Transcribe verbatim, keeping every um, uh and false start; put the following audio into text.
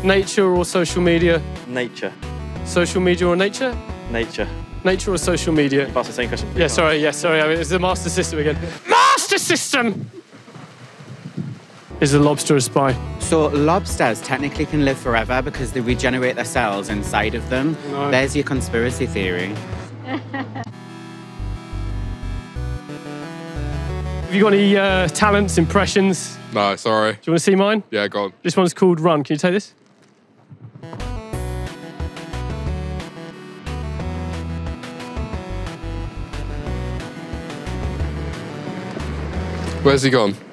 Nature or social media? Nature. Social media or nature? Nature. Nature or social media? You asked the same question. Yeah, sorry, yeah, sorry. I mean, it's the master system again. Master system! Is a lobster a spy? So lobsters technically can live forever because they regenerate their cells inside of them. No. There's your conspiracy theory. Have you got any uh, talents, impressions? No, sorry. Do you want to see mine? Yeah, go on. This one's called Run. Can you take this? Where's he gone?